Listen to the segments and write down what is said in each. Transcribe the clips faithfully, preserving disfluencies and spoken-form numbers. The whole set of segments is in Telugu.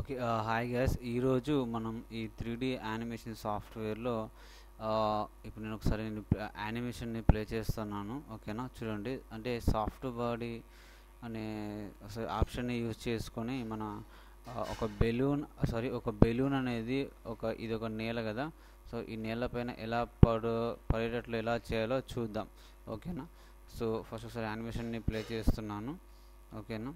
ఓకే. ఆహ్, హాయ్ గైస్. ఈరోజు మనం ఈ త్రీ డీ యానిమేషన్ సాఫ్ట్‌వేర్‌లో ఆహ్, ఇప్పుడు నేను ఒకసారి నేను ప యానిమేషన్‌ని ప్లే చేస్తున్నాను. ఓకేనా? చూడండి. అంటే సాఫ్ట్ బాడీ అనే అసలు ఆప్షన్‌ని యూజ్ చేసుకొని మన ఆహ్, ఒక బెలూన్ సారీ ఒక బెలూన్ అనేది ఒక ఇదొక నేల గదా! సో, ఈ నేల పైన ఎలా పడు పడేటట్లు ఎలా చేయాలో చూద్దాం. ఓకేనా? సో, ఫస్ట్ ఒకసారి యానిమేషన్‌ని ప్లే చేస్తున్నాను. ఓకేనా?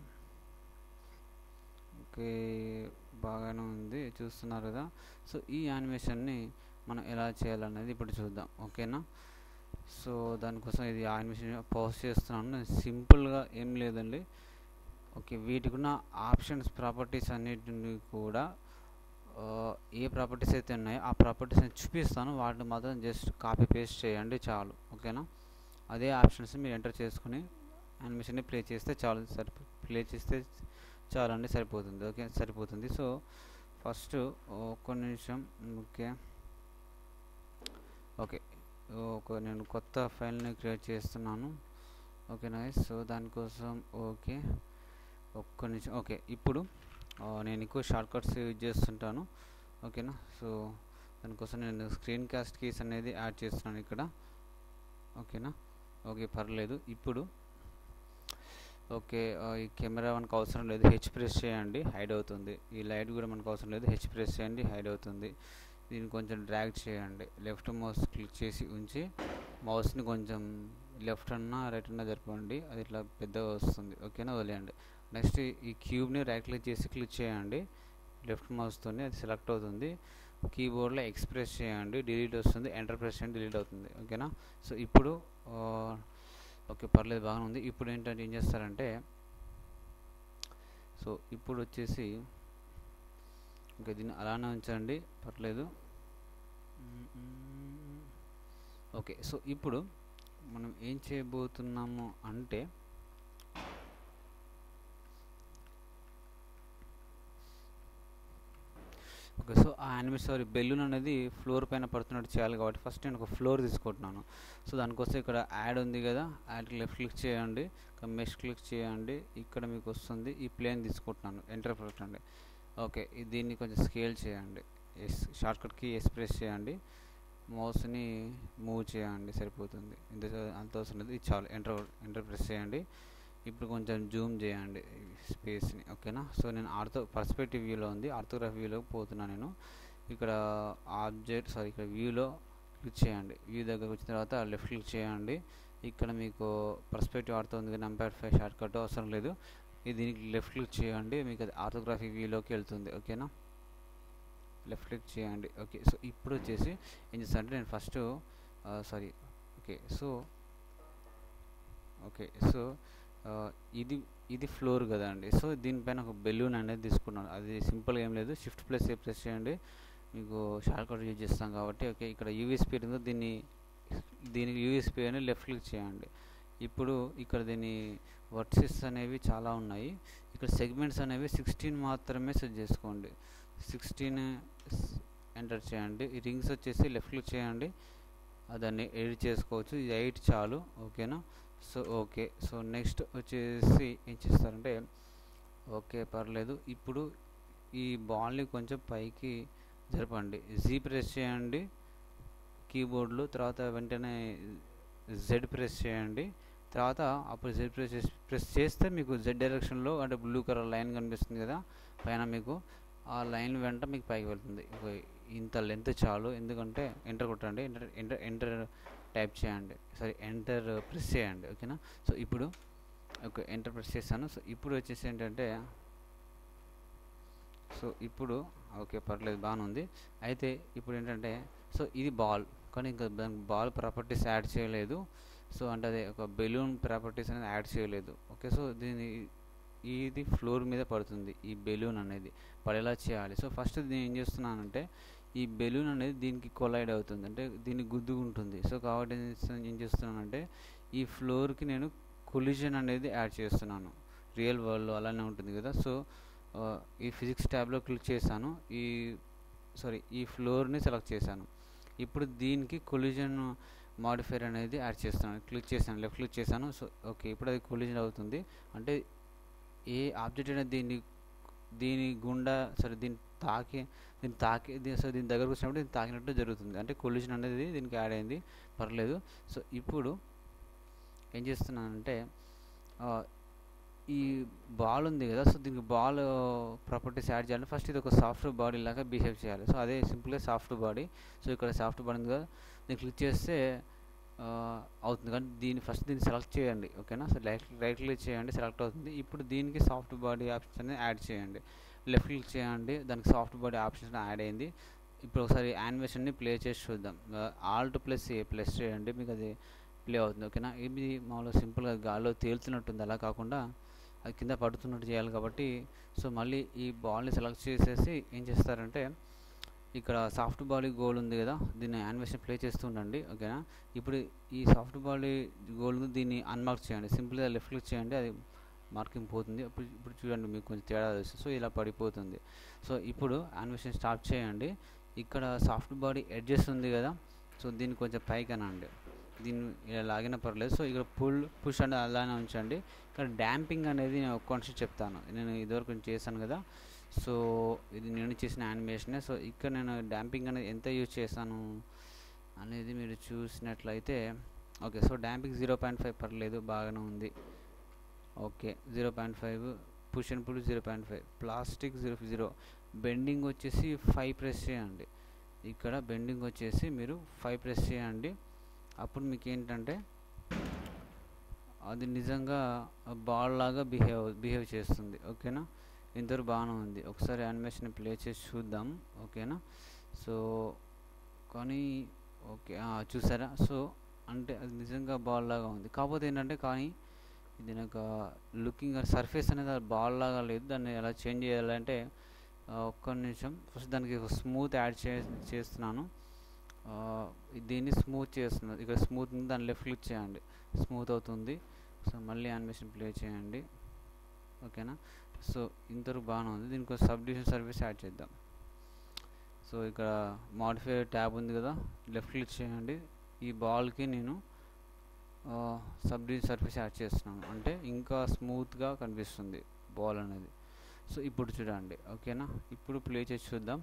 ఓకే. బాగానే ఉంది. చూస్తున్నారు కదా! సో, ఈ యానిమేషన్‌ని మనం ఎలా చేయాలనేది ఇప్పుడు చూద్దాం. ఓకేనా? సో, దానికోసం ఇది యానిమేషన్ పాజ్ చేస్తున్నాను. నేను సింపుల్‌గా ఏం లేదండి. ఓకే. వీటికున్న ఆప్షన్స్ ప్రాపర్టీస్ అన్నిటిని కూడా ఆహ్, ఏ ప్రాపర్టీస్ అయితే ఉన్నాయో ఆ ప్రాపర్టీస్‌ని చూపిస్తాను. వాటిని మాత్రం జస్ట్ కాపీ పేస్ట్ చేయండి చాలు. ఓకేనా? అదే ఆప్షన్స్ మీరు ఎంటర్ చేసుకొని యానిమేషన్‌ని ప్లే చేస్తే చాలు. సరిపో ప్లే చేస్తే చాలండి సరిపోతుంది. ఓకే. సరిపోతుంది. సో, ఫస్ట్ ఒక్క నిమిషం. ఓకే. ఓకే. ఒక నేను కొత్త ఫైల్‌ని క్రియేట్ చేస్తున్నాను. Okay nice. సో, దానికోసం ఓకే. ఒక్క నిమిషం. ఓకే. ఇప్పుడు ఆహ్, నేను ఎక్కువ షార్ట్ కట్స్ యూజ్ చేస్తుంటాను. ఓకేనా? సో, దానికోసం నేను స్క్రీన్ కాస్ట్ కీస్ అనేది యాడ్ చేస్తున్నాను ఇక్కడ. ఓకేనా? ఓకే. పర్లేదు. ఇప్పుడు ఓకే. ఆహ్, ఈ కెమెరా మనకు అవసరం లేదు. హెచ్ ప్రెస్ చేయండి హైడ్ అవుతుంది. ఈ లైట్ కూడా మనకు అవసరం లేదు. హెచ్ ప్రెస్ చేయండి హైడ్ అవుతుంది. దీన్ని కొంచెం డ్రాగ్ చేయండి. లెఫ్ట్ మౌస్ క్లిక్ చేసి ఉంచి మౌస్‌ని కొంచెం లెఫ్ట్ అన్నా రైట్ అన్నా జరపండి. అది ఇట్లా పెద్దగా వస్తుంది. ఓకేనా? వదిలేయండి. నెక్స్ట్ ఈ క్యూబ్‌ని రైట్ క్లిక్ చేసి క్లిక్ చేయండి. లెఫ్ట్ మౌస్తోని అది సెలెక్ట్ అవుతుంది. కీబోర్డ్‌లో ఎక్స్ ప్రెస్ చేయండి. డిలీట్ వస్తుంది. ఎంటర్ ప్రెస్ చేయండి. డిలీట్ అవుతుంది. ఓకేనా? సో, ఇప్పుడు ఆహ్, ఓకే. పర్లేదు బాగానే ఉంది. ఇప్పుడు ఏంటంటే ఏం చేస్తారంటే సో, ఇప్పుడు వచ్చేసి ఓకే. దీన్ని అలానే ఉంచండి. పర్లేదు. ఓకే. సో, ఇప్పుడు మనం ఏం చేయబోతున్నాము అంటే ఓకే. సో, ఆ యానిమేషన్ సారీ బెలూన్ అనేది ఫ్లోర్ పైన పడుతున్నట్టు చేయాలి కాబట్టి ఫస్ట్ నేను ఒక ఫ్లోర్ తీసుకుంటున్నాను. సో, దానికోసం ఇక్కడ యాడ్ ఉంది కదా! యాడ్‌కి లెఫ్ట్ క్లిక్ చేయండి. ఇక్కడ మెష్ క్లిక్ చేయండి. ఇక్కడ మీకు వస్తుంది. ఈ ప్లేన్ తీసుకుంటున్నాను. ఎంటర్ కొట్టండి. ఓకే. దీన్ని కొంచెం స్కేల్ చేయండి. S shortcut key S press చేయండి. మౌస్‌ని మూవ్ చేయండి సరిపోతుంది. ఇంత అంత అవసరం లేదు. ఇది చాలు. ఎంటర్ ఎంటర్ ప్రెస్ చేయండి. ఇప్పుడు కొంచెం జూమ్ చేయండి స్పేస్‌ని. ఓకేనా? సో, నేను ఆర్థో పర్స్పెక్టివ్ వ్యూలో ఉంది. ఆర్థోగ్రాఫ్ వ్యూలోకి పోతున్నా నేను. ఇక్కడ ఆబ్జెక్ట్ సారీ ఇక్కడ వ్యూలో క్లిక్ చేయండి. వ్యూ దగ్గరకు వచ్చిన తర్వాత లెఫ్ట్ క్లిక్ చేయండి. ఇక్కడ మీకు పర్స్పెక్టివ్ ఆర్థో ఉంది కానీ నంబర్ ఫైవ్ షార్ట్ కట్ అవసరం లేదు. ఇది దీనికి లెఫ్ట్ క్లిక్ చేయండి. మీకు అది ఆర్థోగ్రాఫిక్ వ్యూలోకి వెళ్తుంది. ఓకేనా? లెఫ్ట్ క్లిక్ చేయండి. ఓకే. సో, ఇప్పుడు వచ్చేసి ఏం చేస్తానంటే నేను first sorry okay. So, okay. So, ah, ఇది ఇది ఫ్లోర్ కదండీ. సో, దీనిపైన ఒక బెలూన్ అనేది తీసుకున్నాను. అది సింపుల్‌గా ఏం లేదు. షిఫ్ట్ ప్లస్ ఏ ప్రెస్ చేయండి. మీకు షార్ట్ కట్ యూజ్ చేస్తాం కాబట్టి ఓకే. ఇక్కడ యూవీ స్పీడ్ ఉందో దీన్ని దీనికి యూవీ స్పీడ్ అని లెఫ్ట్ క్లిక్ చేయండి. ఇప్పుడు ఇక్కడ దీని వర్టిసెస్ అనేవి చాలా ఉన్నాయి. ఇక్కడ సెగ్మెంట్స్ అనేవి సిక్స్టీన్ మాత్రమే సెట్ చేసుకోండి. సిక్స్టీన్ ఎంటర్ చేయండి. ఈ రింగ్స్ వచ్చేసి లెఫ్ట్ క్లిక్ చేయండి. దాన్ని ఎడిట్ చేసుకోవచ్చు. ఇది ఎయిట్ చాలు. ఓకేనా? So, okay. సో, నెక్స్ట్ వచ్చేసి ఏం చేస్తారంటే ఓకే. పర్లేదు. ఇప్పుడు ఈ బాల్‌ని కొంచెం పైకి జరపండి. జీ ప్రెస్ చేయండి కీబోర్డ్‌లో. తర్వాత వెంటనే జెడ్ ప్రెస్ చేయండి. తర్వాత అప్పుడు జెడ్ ప్రెస్ చేసి ప్రెస్ చేస్తే మీకు జెడ్ డైరెక్షన్‌లో అంటే బ్లూ కలర్ లైన్ కనిపిస్తుంది కదా! పైన మీకు ఆ లైన్ వెంట మీకు పైకి వెళ్తుంది. ఇంత లెంత్ చాలు. ఎందుకంటే ఎంటర్ కొట్టండి. ఎంటర్ ఎంటర్ ఎంటర్ టైప్ చేయండి. సారీ ఎంటర్ ప్రెస్ చేయండి. ఓకేనా? సో, ఇప్పుడు ఓకే. ఎంటర్ ప్రెస్ చేశాను. సో, ఇప్పుడు వచ్చేసి ఏంటంటే సో, ఇప్పుడు ఓకే. పర్లేదు బాగానే ఉంది. అయితే ఇప్పుడు ఏంటంటే సో, ఇది బాల్ కానీ ఇంకా దానికి బాల్ ప్రాపర్టీస్ యాడ్ చేయలేదు. సో, అంటే అదే ఒక బెలూన్ ప్రాపర్టీస్ అనేది యాడ్ చేయలేదు. ఓకే. సో, దీని ఇది ఫ్లోర్ మీద పడుతుంది. ఈ బెలూన్ అనేది పడేలా చేయాలి. సో, ఫస్ట్ నేను ఏం చేస్తున్నానంటే ఈ బెలూన్ అనేది దీనికి కొలైడ్ అవుతుంది. అంటే దీనికి గుద్దుకుంటుంది. సో, కాబట్టి ఏం చేస్తున్నానంటే ఈ ఫ్లోర్‌కి నేను కొలిజన్ అనేది యాడ్ చేస్తున్నాను. రియల్ వరల్డ్‌లో అలానే ఉంటుంది కదా! సో, ఈ ఫిజిక్స్ ట్యాబ్‌లో క్లిక్ చేశాను. ఈ సారీ ఈ ఫ్లోర్‌ని సెలెక్ట్ చేశాను. ఇప్పుడు దీనికి కొలిజన్ మాడిఫైయర్ అనేది యాడ్ చేస్తున్నాను. క్లిక్ చేశాను. లెఫ్ట్ క్లిక్ చేశాను. So, okay. ఇప్పుడు అది కొలిజన్ అవుతుంది. అంటే ఏ ఆబ్జెక్ట్ అనేది దీన్ని దీని గుండా సరే దీన్ని తాకి దీన్ని తాకి దీ సో దీని దగ్గరకు వచ్చినప్పుడు దీన్ని తాకినట్టు జరుగుతుంది, అంటే కొల్యూషన్ అనేది దీనికి యాడ్ అయింది, పర్లేదు. సో ఇప్పుడు ఏం చేస్తున్నానంటే ఈ బాల్ ఉంది కదా, సో దీనికి బాల్ ప్రాపర్టీస్ యాడ్ చేయాలి. ఫస్ట్ ఇది ఒక సాఫ్ట్ బాడీ లాగా బిహేవ్ చేయాలి. సో అదే సింపుల్గా సాఫ్ట్ బాడీ. సో ఇక్కడ సాఫ్ట్ బాడీ ఉంది కదా, దీన్ని క్లిక్ చేస్తే అవుతుంది, కానీ దీన్ని ఫస్ట్ దీన్ని సెలెక్ట్ చేయండి, ఓకేనా. సో రైట్ రైట్ క్లిక్ చేయండి, సెలెక్ట్ అవుతుంది. ఇప్పుడు దీనికి సాఫ్ట్ బాడీ ఆప్షన్స్ అనేది యాడ్ చేయండి, లెఫ్ట్ క్లిక్ చేయండి, దానికి సాఫ్ట్ బాడీ ఆప్షన్స్ యాడ్ అయింది. ఇప్పుడు ఒకసారి యానిమేషన్ని ప్లే చేసి చూద్దాం. ఆల్ట్ ప్లస్ ఏ ప్లస్ చేయండి, మీకు అది ప్లే అవుతుంది, ఓకేనా. ఇది మామూలుగా సింపుల్గా గాల్లో తేలుతున్నట్టుంది, అలా కాకుండా అది కింద పడుతున్నట్టు చేయాలి కాబట్టి. సో మళ్ళీ ఈ బాల్ని సెలెక్ట్ చేసేసి ఏం చేస్తారంటే ఇక్కడ సాఫ్ట్ బాడీ గోల్ ఉంది కదా, దీన్ని యానిమేషన్ ప్లే చేస్తూ ఉండండి, ఓకేనా. ఇప్పుడు ఈ సాఫ్ట్ బాడీ గోల్ దీన్ని అన్మార్క్ చేయండి, సింపుల్గా లెఫ్ట్ క్లిక్ చేయండి, అది మార్కింగ్ పోతుంది. ఇప్పుడు ఇప్పుడు చూడండి మీకు కొంచెం తేడా వస్తుంది, సో ఇలా పడిపోతుంది. సో ఇప్పుడు యానిమేషన్ స్టాప్ చేయండి. ఇక్కడ సాఫ్ట్ బాడీ ఎడ్జెస్ ఉంది కదా, సో దీన్ని కొంచెం పైకి అనండి, దీన్ని ఇలా లాగిన పర్లేదు. సో ఇక్కడ పుల్ పుష్ అనేది అలానే ఉంచండి. ఇక్కడ డ్యాంపింగ్ అనేది నేను ఒక్క నిమిషం చెప్తాను, నేను ఇదివరకు చేశాను కదా, సో ఇది నేను చేసిన యానిమేషనే. సో ఇక్కడ నేను డ్యాంపింగ్ అనేది ఎంత యూజ్ చేశాను అనేది మీరు చూసినట్లయితే, okay. So damping zero point five పర్లేదు, బాగానే ఉంది, okay. Zero point five push and pull zero point five plastic zero zero bending వచ్చేసి ఫైవ్ ప్రెస్ చేయండి. ఇక్కడ బెండింగ్ వచ్చేసి మీరు ఫైవ్ ప్రెస్ చేయండి. అప్పుడు మీకు ఏంటంటే అది నిజంగా బాల్ లాగా బిహేవ్ బిహేవ్ చేస్తుంది, ఓకేనా. ఇంతవరకు బాగానే ఉంది. ఒకసారి యానిమేషన్ ప్లే చేసి చూద్దాం, ఓకేనా. సో కానీ ఓకే చూసారా, సో అంటే అది నిజంగా బాల్ లాగా ఉంది. కాకపోతే ఏంటంటే కానీ ఇది నాకు లుకింగ్ సర్ఫేస్ అనేది బాల్ లాగా లేదు, దాన్ని ఎలా చేంజ్ చేయాలంటే ఒక్క నిమిషం. ఫస్ట్ దానికి స్మూత్ యాడ్ చే చేస్తున్నాను దీన్ని స్మూత్ చేస్తున్నాను. ఇక్కడ స్మూత్ ఉంది, దాన్ని లెఫ్ట్ క్లిక్ చేయండి, స్మూత్ అవుతుంది. సో మళ్ళీ యానిమేషన్ ప్లే చేయండి, ఓకేనా. సో ఇంతవరకు బాగానే ఉంది. దీనికి సబ్డివిజన్ సర్వీస్ యాడ్ చేద్దాం. సో ఇక్కడ మాడిఫై ట్యాబ్ ఉంది కదా, లెఫ్ట్ క్లిక్ చేయండి. ఈ బాల్కి నేను సబ్డివిజన్ సర్ఫేస్ యాడ్ చేస్తున్నాను, అంటే ఇంకా స్మూత్గా కనిపిస్తుంది బాల్ అనేది. సో ఇప్పుడు చూడండి, ఓకేనా. ఇప్పుడు ప్లే చేసి చూద్దాం.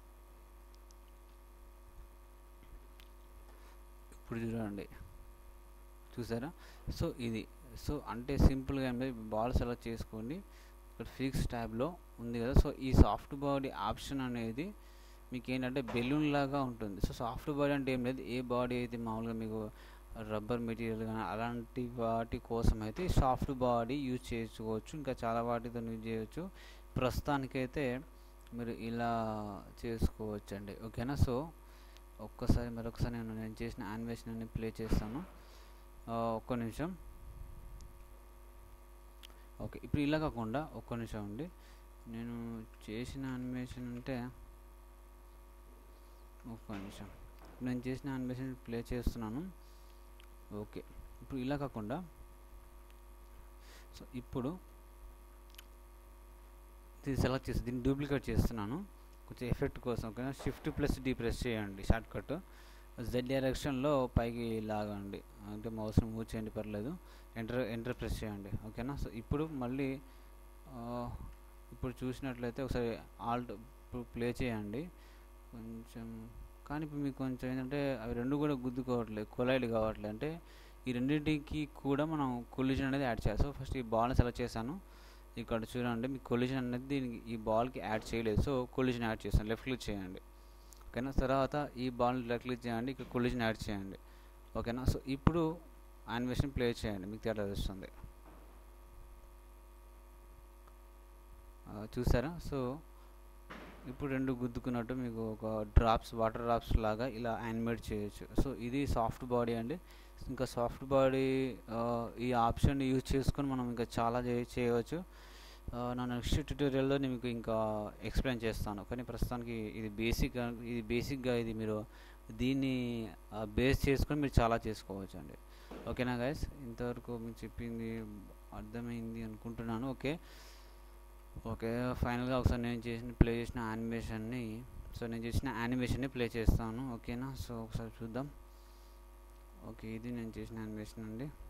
ఇప్పుడు చూడండి, చూసారా. సో ఇది సో అంటే సింపుల్గా ఏం లేదు, బాల్ సెలెక్ట్ చేసుకోండి. ఇక్కడ ఫిక్స్ ట్యాబ్లో ఉంది కదా, సో ఈ సాఫ్ట్ బాడీ ఆప్షన్ అనేది మీకు ఏంటంటే బెలూన్ లాగా ఉంటుంది. సో సాఫ్ట్ బాడీ అంటే ఏం లేదు, ఏ బాడీ అయితే మామూలుగా మీకు రబ్బర్ మెటీరియల్ కానీ అలాంటి వాటి కోసం అయితే సాఫ్ట్ బాడీ యూజ్ చేసుకోవచ్చు, ఇంకా చాలా వాటితో యూజ్ చేయవచ్చు. ప్రస్తుతానికైతే మీరు ఇలా చేసుకోవచ్చు అండి, ఓకేనా. సో ఒక్కసారి మరొకసారి నేను నేను చేసిన యానిమేషన్ అని ప్లే చేస్తాను, ఒక్క నిమిషం. ఓకే, ఇప్పుడు ఇలా కాకుండా ఒక్క నిమిషం అండి, నేను చేసిన యానిమేషన్ అంటే ఒక్క నిమిషం నేను చేసిన యానిమేషన్ ప్లే చేస్తున్నాను, ఓకే. ఇప్పుడు ఇలా కాకుండా సో ఇప్పుడు దీన్ని సెలెక్ట్ చేసి దీన్ని డూప్లికేట్ చేస్తున్నాను కొంచెం ఎఫెక్ట్ కోసం, ఓకేనా. షిఫ్ట్ ప్లస్ డి ప్రెస్ చేయండి, షార్ట్ కట్ జెడ్ డైరెక్షన్లో పైకి లాగండి, అంటే మౌస్ని మూవ్ చేయండి, పర్లేదు. ఎంటర్ ఎంటర్ ప్రెస్ చేయండి, ఓకేనా. సో ఇప్పుడు మళ్ళీ ఇప్పుడు చూసినట్లయితే ఒకసారి ఆల్ట్ ప్లే చేయండి కొంచెం, కానీ ఇప్పుడు మీకు కొంచెం ఏంటంటే అవి రెండు కూడా గుద్దుకోవట్లేదు, కొలైడ్ కావట్లేదు, అంటే ఈ రెండింటికి కూడా మనం కొల్యూషన్ అనేది యాడ్ చేయాలి. సో ఫస్ట్ ఈ బాల్ని సెలెక్ట్ చేశాను, ఇక్కడ చూడండి మీకు కొల్యూషన్ అనేది దీనికి ఈ బాల్కి యాడ్ చేయలేదు, సో కొల్యూషన్ యాడ్ చేస్తాను, లెఫ్ట్ క్లిక్ చేయండి, ఓకేనా. తర్వాత ఈ బాల్ని లెఫ్ట్ క్లిక్ చేయండి, ఇక్కడ కొల్యూషన్ యాడ్ చేయండి, ఓకేనా. సో ఇప్పుడు యానిమేషన్ ప్లే చేయండి, మీకు తేడా వస్తుంది, చూసారా. సో ఇప్పుడు రెండు గుద్దుకున్నట్టు మీకు ఒక డ్రాప్స్ వాటర్ డ్రాప్స్ లాగా ఇలా యానిమేట్ చేయొచ్చు. సో ఇది సాఫ్ట్ బాడీ అండి. ఇంకా సాఫ్ట్ బాడీ ఈ ఆప్షన్ యూజ్ చేసుకొని మనం ఇంకా చాలా చేయవచ్చు. నా నెక్స్ట్ ట్యూటోరియల్లో నేను మీకు ఇంకా ఎక్స్ప్లెయిన్ చేస్తాను, కానీ ప్రస్తుతానికి ఇది బేసిక్ ఇది బేసిక్గా ఇది మీరు దీన్ని బేస్ చేసుకొని మీరు చాలా చేసుకోవచ్చు అండి, ఓకేనా గైస్. ఇంతవరకు మీకు చెప్పింది అర్థమైంది అనుకుంటున్నాను, ఓకే. ఓకే ఫైనల్గా ఒకసారి నేను చేసిన ప్లే చేసిన యానిమేషన్ని సో నేను చేసిన యానిమేషన్ని ప్లే చేస్తాను, ఓకేనా. సో ఒకసారి చూద్దాం. ఓకే, ఇది నేను చేసిన యానిమేషన్ అండి.